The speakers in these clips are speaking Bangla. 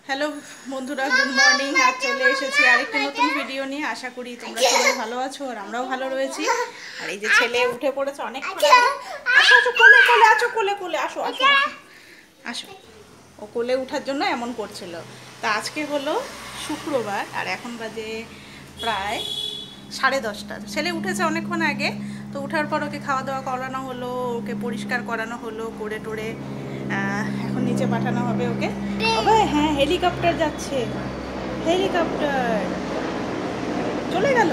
হ্যালো বন্ধুরা, গুড মর্নিং। আজ চলে এসেছি আরেকটি নতুন ভিডিও নিয়ে। আশা করি তোমরা সবাই ভালো আছো আর আমরাও ভালো রয়েছি। আর এই যে ছেলে উঠে পড়েছে অনেকক্ষণ আগে। আসো আসো, কোলে কোলে আছো, কোলে কোলে আসো আসো আসো। ও কোলে ওঠার জন্য এমন করছিল। তা আজকে হলো শুক্রবার আর এখন বাজে প্রায় 10:30। ছেলে উঠেছে অনেকক্ষণ আগে। তো উঠার পর ওকে খাওয়া দাওয়া করানো হলো, ওকে পরিষ্কার করানো হলো, করে টোরে এখন নিচে পাঠানো হবে ওকে। আবে হ্যাঁ, হেলিকপ্টার যাচ্ছে, হেলিকপ্টার চলে গেল,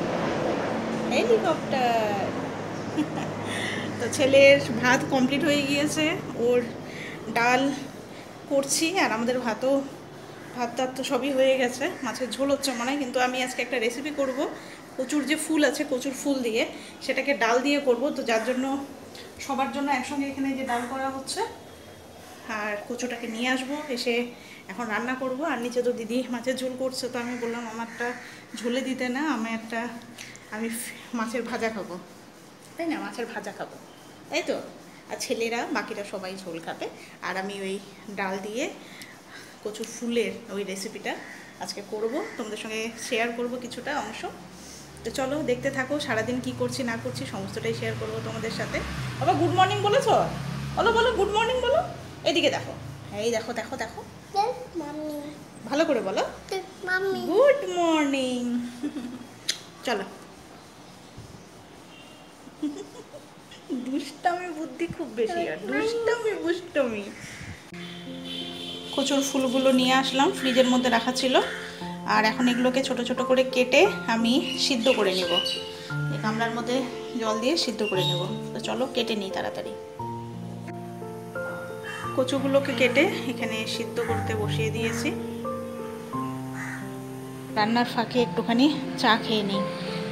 হেলিকপ্টার। তো ছেলের ভাত কমপ্লিট হয়ে গিয়েছে, ওর ডাল করছি আর আমাদের ভাত টাত তো সবই হয়ে গেছে। মাছের ঝোল হচ্ছে মনে হয়, কিন্তু আমি আজকে একটা রেসিপি করব কচুর যে ফুল আছে, কচুর ফুল দিয়ে সেটাকে ডাল দিয়ে করব। তো যার জন্য সবার জন্য একসঙ্গে এখানে যে ডাল করা হচ্ছে আর কচুটাকে নিয়ে আসবো, এসে এখন রান্না করব। আর নিচে তো দিদি মাছের ঝোল করছে, তো আমি বললাম আমারটা ঝোলে দিতে না, আমি মাছের ভাজা খাবো, তাই না, মাছের ভাজা খাবো, তাই তো। আর ছেলেরা বাকিরা সবাই ঝোল খাবে। আর আমি ওই ডাল দিয়ে কচুর ফুলের ওই রেসিপিটা আজকে করব, তোমাদের সঙ্গে শেয়ার করব কিছুটা অংশ। তো চলো দেখতে থাকো, সারাদিন কি করছি না করছি সমস্তটাই শেয়ার করব তোমাদের সাথে। বাবা গুড মর্নিং বলেছো? বলো বলো, গুড মর্নিং বলো। এদিকে দেখো, এই দেখো দেখো দেখো, ভালো করে বলো, গুড মর্নিং। চলো, দুষ্টামি বুদ্ধি খুব বেশি, আর দুষ্টামি। কচুর ফুলগুলো নিয়ে আসলাম, ফ্রিজের মধ্যে রাখা ছিল। আর এখন এগুলোকে ছোট ছোট করে কেটে আমি সিদ্ধ করে নেব, এই গামলার মধ্যে জল দিয়ে সিদ্ধ করে নেব। তো চলো কেটে নিই তাড়াতাড়ি। কচুগুলোকে কেটে এখানে সিদ্ধ করতে বসিয়ে দিয়েছি। রান্নার ফাঁকে একটুখানি চা খেয়ে নিই।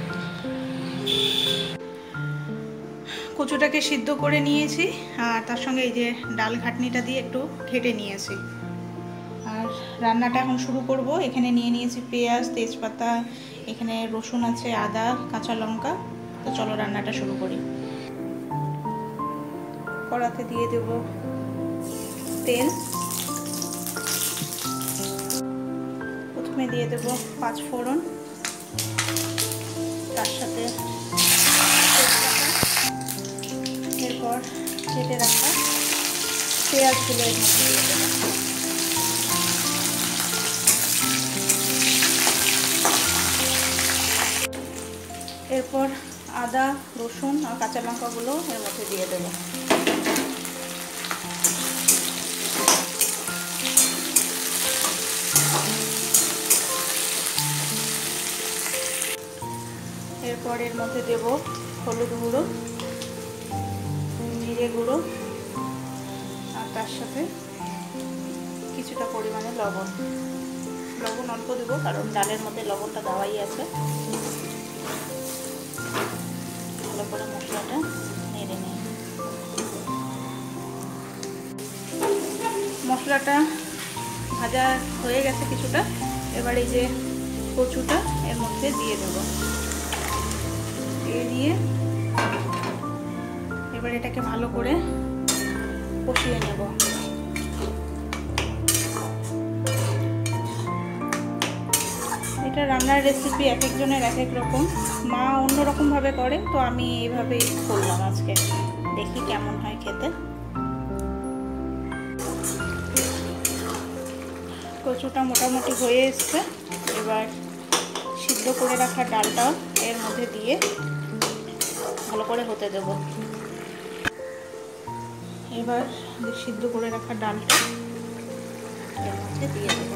কচুটাকে সিদ্ধ করে নিয়েছি আর তার সঙ্গে এই যে ডাল ঘাটনিটা দিয়ে একটু ঘেটে নিয়েছি। আর রান্নাটা এখন শুরু করব। এখানে নিয়ে নিয়েছি পেঁয়াজ, তেজপাতা, এখানে রসুন আছে, আদা, কাঁচা লঙ্কা। তো চলো রান্নাটা শুরু করি। কড়াতে দিয়ে দেব তেল, প্রথমে দিয়ে দেব 5 ফোড়ন, তার সাথে এরপর কেটে রাখা পেঁয়াজগুলো এর মধ্যে দিয়ে দেব। এরপর আদা, রসুন আর কাঁচা লঙ্কাগুলো এর মধ্যে দিয়ে দেব। এরপর এর মধ্যে দেব হলুদ গুঁড়ো, জিরে গুঁড়ো আর তার সাথে কিছুটা পরিমাণে লবণ অল্প দেবো, কারণ ডালের মধ্যে লবণটা দেওয়াই আছে। ভালো করে মশলাটা নেড়ে নিই। মশলাটা ভাজা হয়ে গেছে কিছুটা। এবার এই যে কচুটা এর মধ্যে দিয়ে দেবো, দিয়ে এবার এটাকে ভালো করে কষিয়ে নেব। এটা রান্নার রেসিপি এক একজনের এক এক রকম, মা অন্যরকমভাবে করে, তো আমি এইভাবেই করলাম আজকে, দেখি কেমন হয় খেতে। কচুটা মোটামুটি হয়ে এসছে। এবার সিদ্ধ করে রাখা ডালটাও এর মধ্যে দিয়ে ভালো করে হতে দেব। এবার সিদ্ধ করে রাখা ডালটা এর মধ্যে দিয়ে দেব।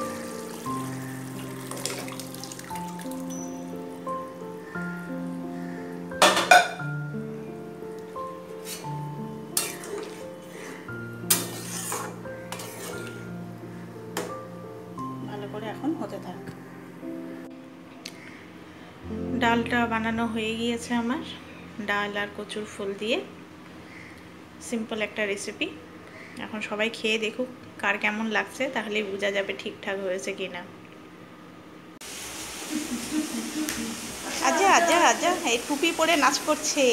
ভালো করে এখন হতে থাক। ডালটা বানানো হয়ে গিয়েছে আমার, ডাল আর কচুর ফুল দিয়ে সিম্পল একটা রেসিপি। এখন সবাই খেয়ে দেখুক কার কেমন লাগছে, তাহলেই বোঝা যাবে ঠিকঠাক হয়েছে কিনা। আজা আজা আজা, এই টুপি পরে নাচ করছে,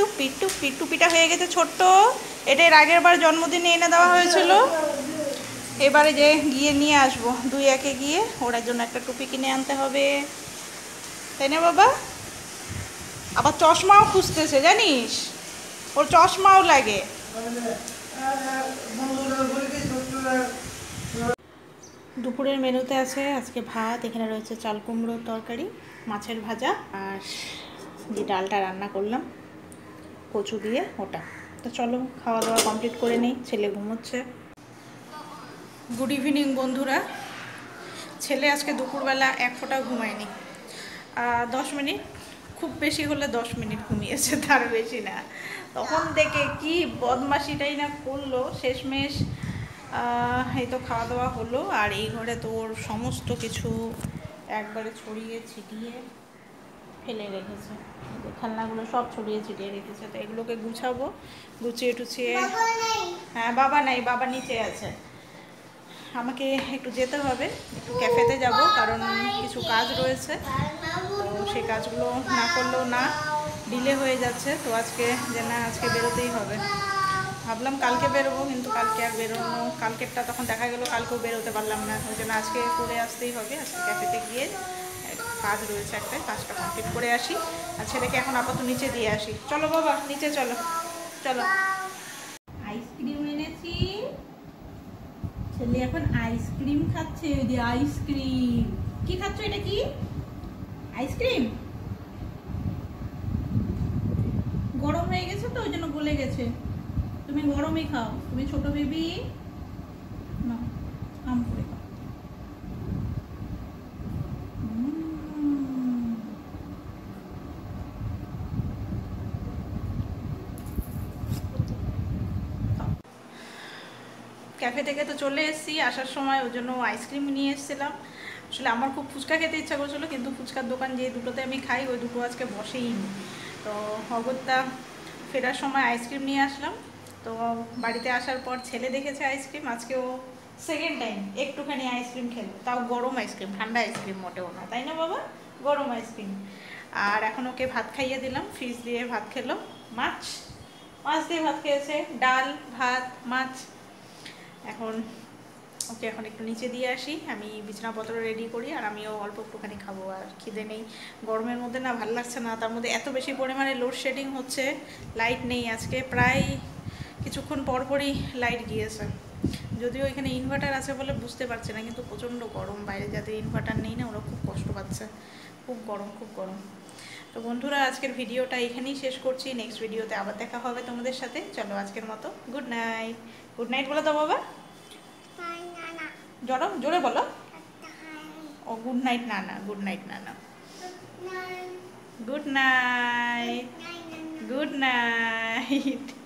টুপিটা হয়ে গেছে ছোট্ট। এটা এর আগের বার জন্মদিনে এনে দেওয়া হয়েছিল। এবারে যে গিয়ে নিয়ে আসবো, 2-1-এ গিয়ে ওর জন্য একটা টুপি কিনে আনতে হবে, তাই না বাবা? আবার চশমাও খুঁজতেছে জানিস, ওর চশমাও লাগে। দুপুরের মেনুতে আছে আজকে ভাত, এখানে রয়েছে চাল কুমড়োর তরকারি, মাছের ভাজা, আর যে ডালটা রান্না করলাম কচু দিয়ে ওটা। তো চলো খাওয়া দাওয়া কমপ্লিট করে নিই, ছেলে ঘুমোচ্ছে। গুড ইভিনিং বন্ধুরা। ছেলে আজকে দুপুরবেলা এক ফোঁটা ঘুমায়নি, 10 মিনিট, খুব বেশি হলে 10 মিনিট ঘুমিয়েছে, তার বেশি না। তখন থেকে কি বদমাশিটাই না করলো, শেষমেশ এই তো খাওয়া দাওয়া হলো। আর এই ঘরে তো ওর সমস্ত কিছু একবারে ছড়িয়ে ছিটিয়ে ফেলে রেখেছে, খেলনাগুলো সব ছড়িয়ে ছিটিয়ে রেখেছে। তো এগুলোকে গুছাবো, গুছিয়ে টুছিয়ে। হ্যাঁ বাবা নাই, বাবা নিচে আছে। আমাকে একটু যেতে হবে, একটু ক্যাফেতে যাব, কারণ কিছু কাজ রয়েছে। তো সেই কাজগুলো না করলেও না, ডিলে হয়ে যাচ্ছে। তো আজকে যে না, আজকে বেরোতেই হবে। ভাবলাম কালকে বেরোবো, কিন্তু কালকে আর বেরোনো, কালকেরটা তখন দেখা গেলো কালকেও বেরোতে পারলাম না। ওই জন্য আজকে করে আসতেই হবে। আজকে ক্যাফেতে গিয়ে কাজ রয়েছে একটা, কাজটা কমপ্লিট করে আসি। আর ছেলেকে এখন আপাতত নিচে দিয়ে আসি। চলো বাবা নিচে চলো, চলো। আইসক্রিম এনেছি, ছেলে এখন আইসক্রিম খাচ্ছে। ওই যে আইসক্রিম, কি খাচ্ছ? এটা কি আইসক্রিম? গরম হয়ে গেছে তো ওই জন্য গলে গেছে। তুমি গরমই খাও, তুমি ছোট বেবি। না, আম করে খাও। ক্যাফে থেকে তো চলে এসেছি, আসার সময় ওই জন্য আইসক্রিম নিয়ে এসেছিলাম। আসলে আমার খুব ফুচকা খেতে ইচ্ছা করছিলো, কিন্তু ফুচকার দোকান যে দুটোতে আমি খাই ওই দুটো আজকে বসেই নি। তো অগত্যা ফেরার সময় আইসক্রিম নিয়ে আসলাম। তো বাড়িতে আসার পর ছেলে দেখেছে আইসক্রিম, আজকে ও সেকেন্ড টাইম একটুখানি আইসক্রিম খেলো, তাও গরম আইসক্রিম, ঠান্ডা আইসক্রিম মোটেও না, তাই না বাবা? গরম আইসক্রিম। আর এখন ওকে ভাত খাইয়ে দিলাম, ফিশ দিয়ে ভাত খেলো, মাছ মাছ দিয়ে ভাত খেয়েছে, ডাল ভাত মাছ। এখন ওকে এখন একটু নিচে দিয়ে আসি, আমি বিছানাপত্র রেডি করি, আর আমিও অল্প একটুখানি খাবো। আর খিদে নেই, গরমের মধ্যে না ভালো লাগছে না, তার মধ্যে এত বেশি পরিমাণে লোডশেডিং হচ্ছে, লাইট নেই আজকে, প্রায় কিছুক্ষণ পরপরই লাইট গিয়েছে। যদিও এখানে ইনভার্টার আছে বলে বুঝতে পারছি না, কিন্তু প্রচণ্ড গরম, বাইরে যাদের ইনভার্টার নেই না ওরা খুব কষ্ট পাচ্ছে, খুব গরম খুব গরম। তো বন্ধুরা আজকের ভিডিওটা এখানেই শেষ করছি, নেক্সট ভিডিওতে আবার দেখা হবে তোমাদের সাথে। চলো আজকের মতো গুড নাইট। গুড নাইট বলে দাও বাবা, জোরে জোরে বলো। ও গুড নাইট না, না গুড নাইট না, না গুড নাইট, গুড নাইট।